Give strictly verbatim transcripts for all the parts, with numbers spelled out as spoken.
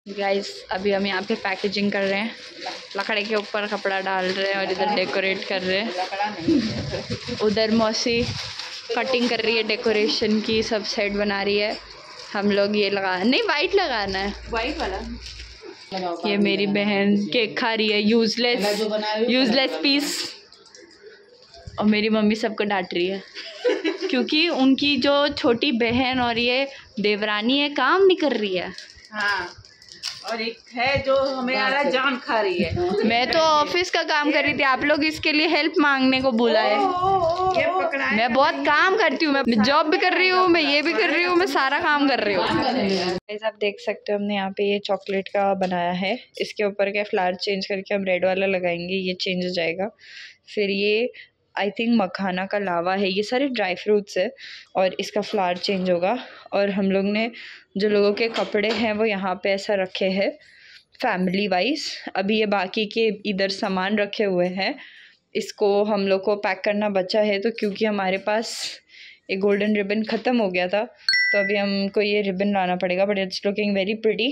Guys अभी हम यहाँ पे पैकेजिंग कर रहे हैं, लकड़ी के ऊपर कपड़ा डाल रहे हैं और इधर डेकोरेट कर रहे हैं। उधर मौसी कटिंग कर रही है डेकोरेशन की, सब सेट बना रही है। हम लोग ये लगा नहीं वाइट लगाना है, वाइट वाला। ये मेरी बहन केक खा रही है, यूजलेस यूजलेस पीस। और मेरी मम्मी सबको डांट रही है क्योंकि उनकी जो छोटी बहन और ये देवरानी है काम नहीं कर रही है। हाँ, और एक है जो हमारा जान खा रही है। मैं तो ऑफिस का काम कर रही थी, आप लोग इसके लिए हेल्प मांगने को बोला है। मैं बहुत काम करती हूँ, मैं जॉब भी कर रही हूँ, मैं ये भी कर रही हूँ, मैं सारा काम कर रही हूँ। आप देख सकते हो हमने यहाँ पे ये चॉकलेट का बनाया है, इसके ऊपर के फ्लावर चेंज करके हम रेड वाला लगाएंगे, ये चेंज हो जाएगा। फिर ये आई थिंक मखाना का लावा है, ये सारे ड्राई फ्रूट्स है और इसका फ्लावर चेंज होगा। और हम लोग ने जो लोगों के कपड़े हैं वो यहाँ पे ऐसा रखे हैं फैमिली वाइज। अभी ये बाकी के इधर सामान रखे हुए हैं, इसको हम लोग को पैक करना बचा है। तो क्योंकि हमारे पास एक गोल्डन रिबन ख़त्म हो गया था तो अभी हमको ये रिबन लाना पड़ेगा, but it's looking very pretty.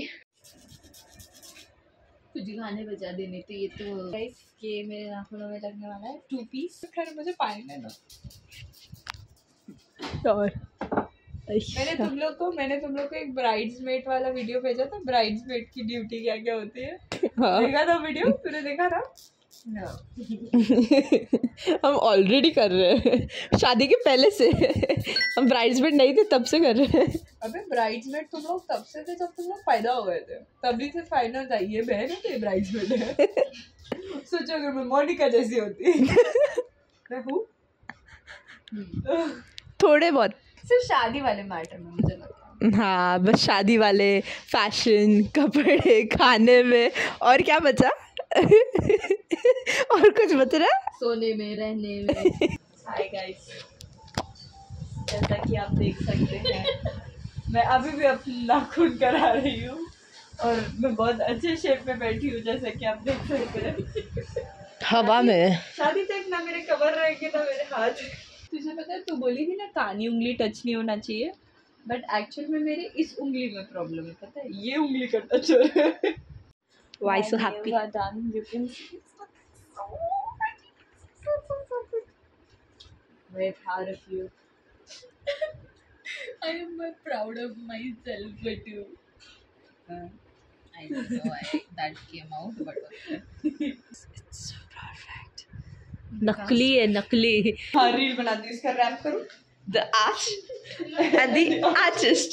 तुझे गाने बजा देने थे। ये तो गाइस ये मेरे नाखूनों में लगने वाला है टू पीस। खैर मुझे पानी दो। और मैंने तुम लोग को मैंने तुम लोग को एक ब्राइड्समेड वाला वीडियो भेजा था, ब्राइड्समेड की ड्यूटी क्या क्या होती है। हाँ। देखा था वीडियो? तूने देखा था? No. हम ऑलरेडी कर रहे हैं, शादी के पहले से। हम ब्राइड्समेड नहीं थे तब से कर रहे हैं। अबे ब्राइड्समेड तुम लोग तब से थे जब तुम लोग पैदा हो गए थे, तभी से फाइनल था ये बहन है तो ब्राइड्समेड है। सोचो अगर मैं मोनिका जैसी होती। मैं हूँ थोड़े बहुत, सिर्फ शादी वाले मैटर में मुझे लगता है। हाँ बस शादी वाले, फैशन, कपड़े, खाने में। और क्या बचा? और कुछ बच रहा? सोने में, रहने में। हाय गाइस, जैसा कि आप देख सकते हैं मैं अभी भी अपनी नाखून करा रही हूँ और मैं बहुत अच्छे शेप में बैठी हूँ, जैसा कि आप देख सकते हैं। हवा में शादी तक ना मेरे कमर रहेंगे ना मेरे हाथ। तुझे पता है, तू बोली थी ना कानी उंगली टच नहीं होना चाहिए, बट एक्चुअल में मेरे इस उंगली में प्रॉब्लम है, पता है? ये उंगली का टच हो रहा है। Why so happy? Done. You can see. Very proud of you. I am very proud of myself, but you. Uh, I don't know why that came out, but okay. It's so perfect. नकली है, नकली। हाँ reel बनाती हूँ, इसका rap करूँ। The arch and the artist.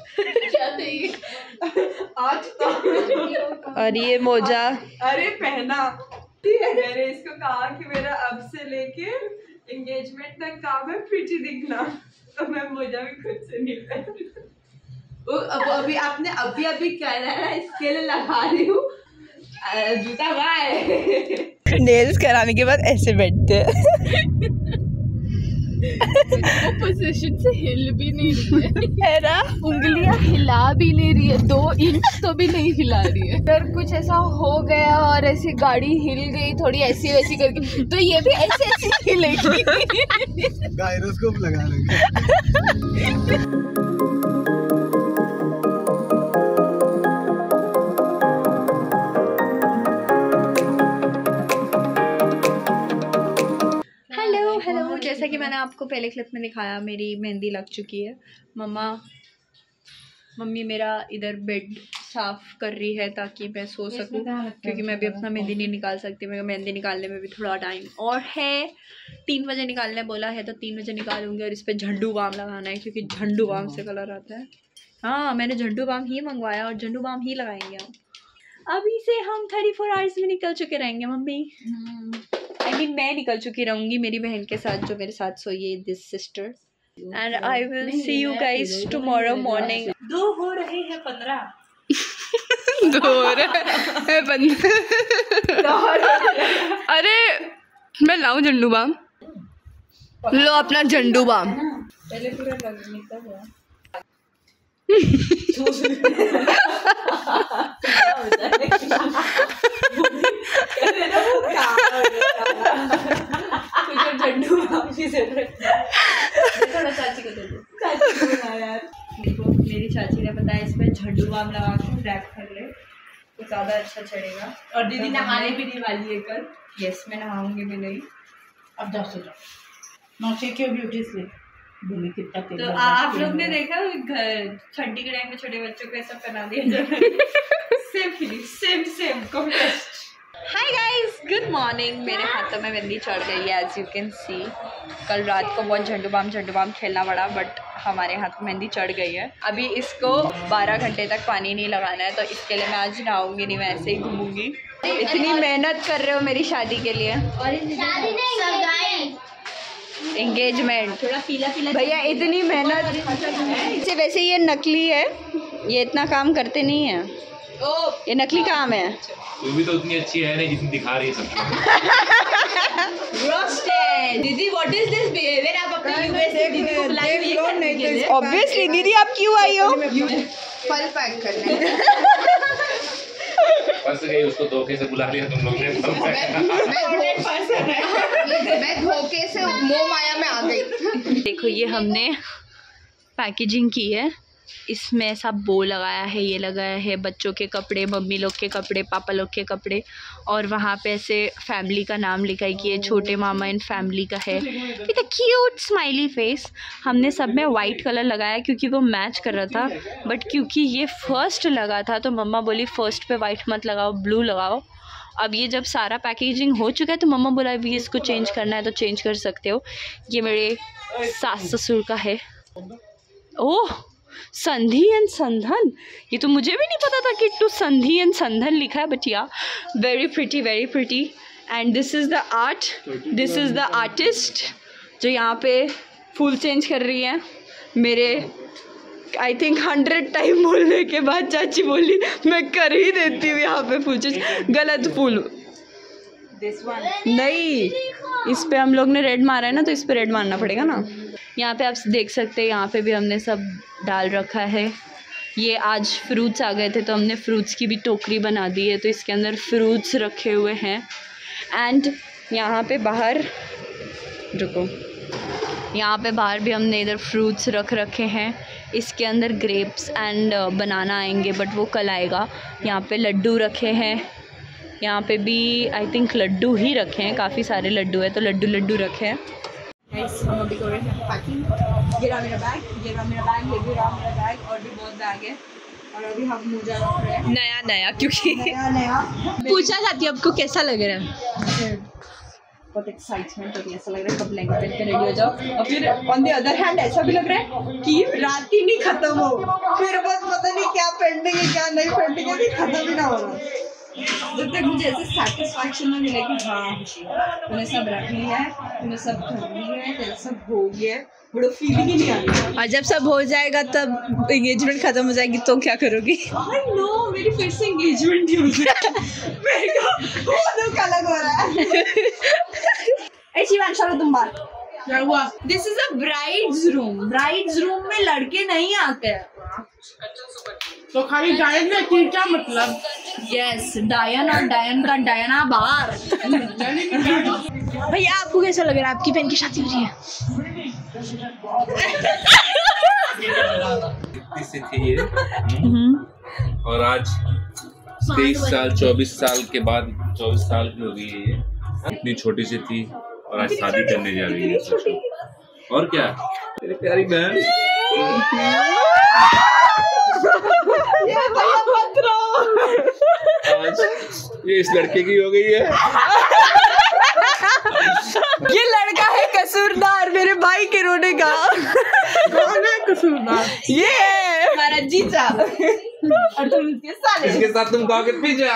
आज तो और ये मोजा, अरे पहना मैंने इसको कहा कि मेरा अब से लेके एंगेजमेंट तक काम है प्रीटी दिखना, तो मैं मोजा भी खुद से नहीं पहनती। अब अभी आपने अभी अभी कह रहा है इसके लिए लगा रही हूँ जूता। बाय। नेल्स कराने के बाद ऐसे बैठते हैं। वो पोजीशन से हिल भी नहीं रही है, है ना? उंगलियां हिला भी नहीं रही है, दो इंच तो भी नहीं हिला रही है। अगर कुछ ऐसा हो गया और ऐसी गाड़ी हिल गई थोड़ी ऐसी वैसी करके, तो ये भी ऐसे ऐसे हिलेगी। गायरोस्कोप लगा लेंगे। जैसा कि मैंने आपको पहले क्लिप में दिखाया, मेरी मेहंदी लग चुकी है। मम्मा मम्मी मेरा इधर बेड साफ़ कर रही है ताकि मैं सो सकूं, क्योंकि मैं भी अपना मेहंदी नहीं निकाल सकती। मेरे मेहंदी निकालने में भी थोड़ा टाइम और है, तीन बजे निकालने बोला है तो तीन बजे निकालूंगी। और इस पर झंडू बाम लगाना है क्योंकि झंडू बाम से कलर आता है। हाँ मैंने झंडू बाम ही मंगवाया और झंडू बाम ही लगाएंगे हम। अभी से हम थर्टी फोर आवर्स में निकल चुके रहेंगे मम्मी। आई मीन मैं निकल चुकी रहूँगी मेरी बहन के साथ जो मेरे साथ सोई है, this sister. And I will see you guys tomorrow morning. दो हो रहे हैं पंद्रह। दो हो रहे हैं पंद्रह। अरे मैं लाऊं झंडू बाम? लो अपना झंडू बाम। पहले पूरा निकल गया। झंडू बाम की जरूरत थोड़ा चाची को दे दो। चाची को यार देखो मेरी चाची ने बताया इसमें झंडू बाम लगा के रैप कर ले तो ज़्यादा अच्छा चढ़ेगा। और दीदी नहाने भी नहीं वाली है कल। यस, मैं नहाऊंगी भी नहीं। अब जाओ सो जाओ। नौचे के ब्यूटी स्लिप कितना तेल। तो आप लोग ने देखा घर ठंडी के टाइम में छोटे बच्चों को ऐसा पहना दिया जाता है। Same feeling, same same contrast. Hi guys, good morning. मेरे हाथों में मेहंदी चढ़ गई है एज यू कैन सी। कल रात को बहुत झंडू बाम झंडू बाम खेलना पड़ा, बट हमारे हाथ में मेहंदी चढ़ गई है। अभी इसको बारह घंटे तक पानी नहीं लगाना है, तो इसके लिए मैं आज नहाऊंगी नहीं, मैं ऐसे ही घूमूंगी। इतनी मेहनत कर रहे हो मेरी शादी के लिए। एंगेजमेंट थोड़ा पीला पीला भैया, इतनी मेहनत से। वैसे ये नकली है, ये इतना काम करते नहीं है, ये नकली काम है। तू भी तो उतनी अच्छी है नहीं जितनी दिखा रही है सबको। दीदी व्हाट इज दिस बिहेवियर? आप अपने यूएसए दीदी को बुला के ऑब्वियसली दीदी आप क्यों आई हो? फल पैक करना। फंस गई, उसको धोखे से बुला लिया तुम लोग ने। मैं धोखे से मोह माया में आ गई। देखो ये हमने पैकेजिंग की है, इसमें ऐसा बो लगाया है, ये लगाया है बच्चों के कपड़े, मम्मी लोग के कपड़े, पापा लोग के कपड़े, और वहाँ पे ऐसे फैमिली का नाम लिखा है कि ये छोटे मामा इन फैमिली का है। इतना क्यूट स्माइली फेस। हमने सब में वाइट कलर लगाया क्योंकि वो मैच कर रहा था, बट क्योंकि ये फर्स्ट लगा था तो मम्मा बोली फर्स्ट पे वाइट मत लगाओ, ब्लू लगाओ। अब ये जब सारा पैकेजिंग हो चुका है तो मम्मा बोला अभी इसको चेंज करना है तो चेंज कर सकते हो। ये मेरे सास ससुर का है। ओह, संधि एंड संधन, ये तो मुझे भी नहीं पता था कि टू संधि एंड संधन लिखा है, but yeah very pretty, very pretty. And this is the art, this is the artist जो यहाँ पे फूल चेंज कर रही है। मेरे आई थिंक हंड्रेड टाइम बोलने के बाद चाची बोली मैं कर ही देती हूँ यहाँ पे फूल चेंज। गलत फूल, दिस वन नहीं, इस पे हम लोग ने रेड मारा है ना, तो इस पे रेड मारना पड़ेगा ना। यहाँ पे आप देख सकते हैं, यहाँ पे भी हमने सब डाल रखा है। ये आज फ्रूट्स आ गए थे तो हमने फ्रूट्स की भी टोकरी बना दी है, तो इसके अंदर फ्रूट्स रखे हुए हैं। एंड यहाँ पे बाहर, रुको, यहाँ पे बाहर भी हमने इधर फ्रूट्स रख रखे हैं। इसके अंदर ग्रेप्स एंड बनाना आएंगे, बट वो कल आएगा। यहाँ पे लड्डू रखे हैं, यहाँ पे भी आई थिंक लड्डू ही रखे हैं, काफ़ी सारे लड्डू है तो लड्डू लड्डू रखे हैं। हम अभी कर रहे हैं पैकिंग। ये रहा मेरा बैग, ये रहा मेरा बैग, ये भी रहा मेरा बैग, और भी बहुत बैग है। और अभी हम मोजा रख रहे हैं नया नया, क्योंकि नया नया। पूछना चाहती हूँ आपको कैसा लग रहा है? बहुत एक्साइटमेंट हो रही है, ऐसा लग रहा है कब लहंगा पहन के रेडी हो जाओ। और फिर ऑन द अदर हैंड ऐसा भी लग रहा है कि रात ही नहीं खत्म हो, फिर बस पता नहीं क्या पहनेंगे क्या नहीं पहनेंगे, खत्म ही ना हो रहा। जब तक मुझे ऐसे सेटिस्फैक्शन में मिले कि हाँ तूने सब रख लिया है, तूने सब कर लिया है, तेरा सब हो गया है, बड़ा फीलिंग ही नहीं आ रही। और जब सब हो जाएगा तब एंगेजमेंट खत्म हो जाएगी तो क्या करोगी? आई नो, मेरी फिर से एंगेजमेंट ही हो गई। मेरे को बहुत दुख अलग हो रहा है। ऐ शिवान, चलो तुम बात क्या हुआ? This is a bride's room. Bride's room में लड़के नहीं आते हैं। तो खाली डायन में क्या मतलब? यस, डायन और डायन का डायना बार। भैया आपको कैसा लग रहा है? आपकी बहन की शादी हो रही है। से थी ये, और आज तेईस साल चौबीस साल के बाद चौबीस साल की हो गई है ये। इतनी छोटी सी थी और आज शादी करने जा रही है। और क्या तेरी प्यारी बहन। आज ये इस लड़के की हो गई है। ये लड़का है कसूरदार मेरे भाई के रोने का। कौन है कसूरदार? ये है हमारा जीजा। और तुम इसके साले। इसके साथ तुम कहोगे पिज्जा।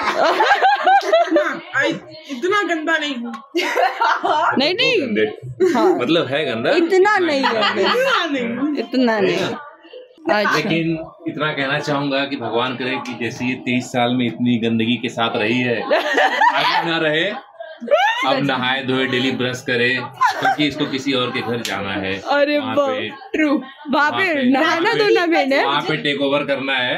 इतना गंदा नहीं हूँ। नहीं नहीं गंदे, मतलब है गंदा, इतना नहीं है, इतना नहीं। इतना नहीं। लेकिन इतना कहना चाहूंगा कि भगवान करे कि जैसे ये तेईस साल में इतनी गंदगी के साथ रही है, आगे ना रहे। अब नहाए धोए डेली ब्रश करे, क्योंकि इसको किसी और के घर जाना है। अरे वहाँ पे ट्रू, वहाँ पे नहाना धोना मैंने वहाँ पे टेक ओवर करना है।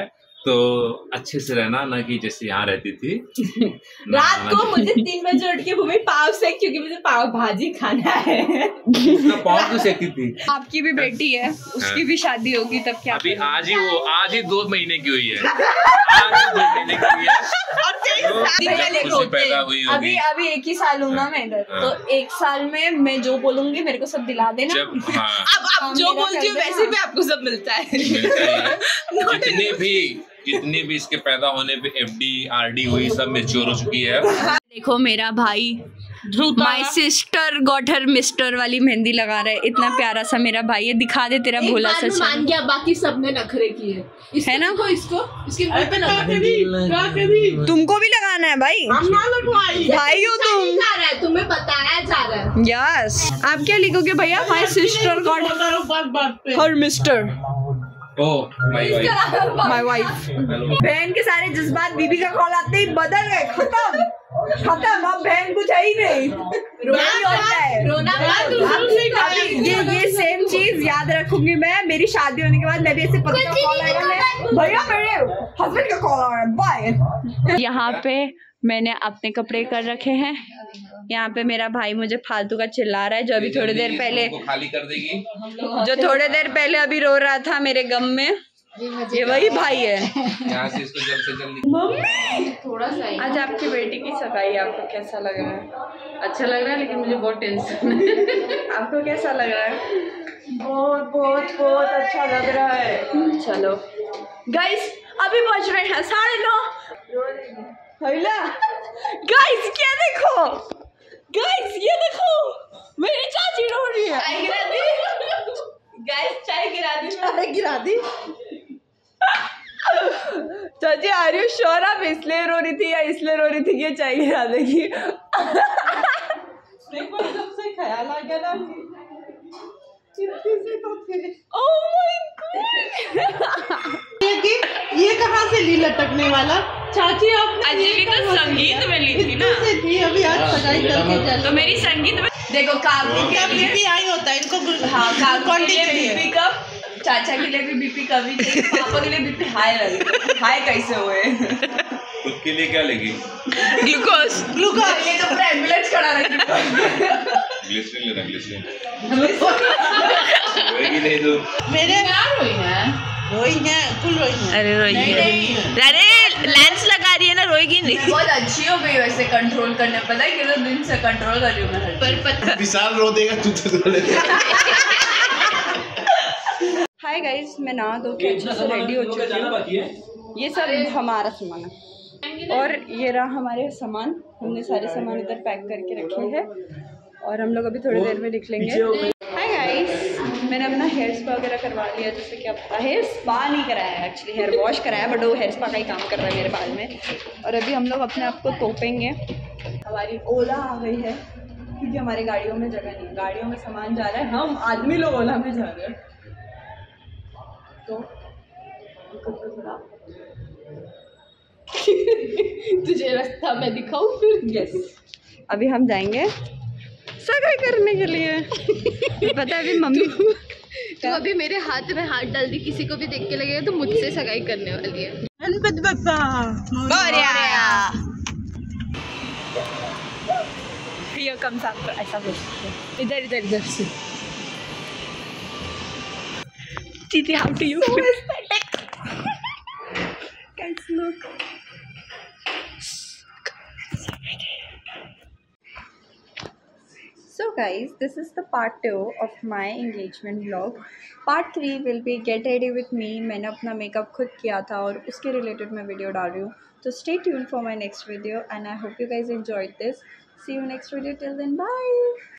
तो अच्छे से रहना, ना कि जैसे यहाँ रहती थी। रात को मुझे तीन बजे उठ के भूमि पाव सेक, क्योंकि मुझे पाव भाजी खाना है। उसका पाव क्यों सेकती थी? आपकी भी बेटी है, उसकी भी शादी होगी तब क्या? अभी आज ही वो आज ही दो महीने की हुई है, आज ही दो महीने की हुई है। तो खुशी पैदा हुई होगी। अभी अभी एक ही साल हूँ ना मैं इधर, तो एक साल में मैं जो बोलूंगी मेरे को सब दिला देना। जब हाँ, अब अब जो बोलती हूँ वैसे भी आपको सब मिलता है। मिलता ही है। जितने भी जितनी भी इसके पैदा होने पे एफडी आरडी हुई सब मैच्योर हो चुकी है। देखो मेरा भाई my sister got her mister वाली मेहंदी लगा रहा है। इतना प्यारा सा मेरा भाई है। दिखा दे तेरा भोला सा चेहरा। मान गया, बाकी सबने नखरे किए है ना? इसको इसको इसके मुंह पे नखरे। तुमको भी लगाना है भाई, भाई हो तुम। जा रहा है, तुम्हें बताया जा रहा है। यस, आप क्या लिखोगे भैया? My sister got her mister oh my wife, my wife. बहन के सारे जज्बात बीबी का कॉल आते ही बदल गए, खत्म खत्म। अब बहन कुछ है ही नहीं, रोना होता है। रोना अभी ये ये सेम चीज याद रखूंगी मैं। मेरी शादी होने के बाद मैं भी ऐसे पति का कॉल आएगा, मैं भैया मेरे हस्बैंड का कॉल आ रहा है, बाय। यहाँ पे मैंने अपने कपड़े कर रखे हैं। यहाँ पे मेरा भाई मुझे फालतू का चिल्ला रहा है, जो अभी थोड़ी देर पहले खाली कर देगी, जो थोड़ी देर पहले अभी रो रहा था मेरे गम में। ये वही भाई है। यहाँ से इसको जल्द से जल्द। मम्मी थोड़ा सा आज आपकी बेटी की सगाई, आपको कैसा लग रहा है? अच्छा लग रहा है, लेकिन मुझे बहुत टेंशन है। आपको कैसा लग रहा है? बहुत बहुत बहुत अच्छा लग रहा है। चलो गाइस, अभी बज रहे हैं साढ़े नौ। गाइस क्या देखो, गाइस ये देखो, मेरी चाची रो रही है। चाय गिरा दी गाइस, चाय गिरा दी, चाय गिरा दी। चाची आर यू श्योर आप इसलिए रो रही थी या इसलिए रो रही थी कि ये चाय गिरा देगी? देखो एकदम से ख्याल आ गया ना। ओह माय गॉड, ये कहाँ से ली लटकने वाला? चाची आपने अजय तो संगीत में ली थी ना, से थी अभी आज सगाई करके चल। तो मेरी संगीत में देखो काकू क्या बीपी आई होता है इनको? हाँ, काकू के लिए चाहिए। बीपी कम, चाचा के लिए भी बीपी कम ही चाहिए, पापा के लिए बीपी हाई लगे। हाई कैसे हुए? खुद के लिए क्या लेगी? ग्लूकोज ग्लूकोज ये तो पूरा एम्बुलेंस खड़ा रखी। ग्लिसरीन लेना, ग्लिसरीन होएगी नहीं तो मेरे यार हुई है रोई है, कुल रोई है। अरे रोइए, अरे लेंस लगा रही है ना, रोएगी नहीं। बहुत अच्छी हो गई वैसे कंट्रोल करने, पता है कितने दिन से कंट्रोल कर रही हूँ मैं। पर पता विशाल रो देगा तू तो ले। हाय गाइस, मैं नहा धो के अच्छे से रेडी हो चुकी हूँ। ये सब हमारा सामान है और ये रहा हमारे सामान। हमने सारे सामान इधर पैक करके रखे हैं और हम लोग अभी थोड़ी देर में निकलेंगे। हाय गाइस, मैंने अपना हेयर स्पा वगैरह करवा लिया। जैसे कि आपका हेयर स्पा नहीं कराया है, एक्चुअली हेयर वॉश कराया, बट वो हेयर स्पा का ही काम कर रहा है मेरे बाल में। और अभी हम लोग अपने आप को तोपेंगे। हमारी ओला आ गई है क्योंकि हमारी गाड़ियों में जगह नहीं है, गाड़ियों में सामान जा रहा है, हम आदमी लोग ओला में जा रहे हैं। तो थोड़ा तुझे रास्ता मैं दिखाऊं फिर? यस, अभी हम जाएंगे सगाई करने के लिए। पता है अभी मम्मी तो अभी मेरे हाथ में हाथ डाल दी, किसी को भी देख के लगेगा तो मुझसे सगाई करने वाली है। गणपति बप्पा ये कम साथ ऐसा बोल सकते हैं। इधर इधर इधर से चीती, how to you guys look. So guys, this is the part two of my engagement vlog. Part three will be get ready with me. मैंने अपना मेकअप खुद किया था और उसके रिलेटेड मैं वीडियो डाल रही हूँ। So stay tuned for my next video and I hope you guys enjoyed this. See you next video. Till then, bye.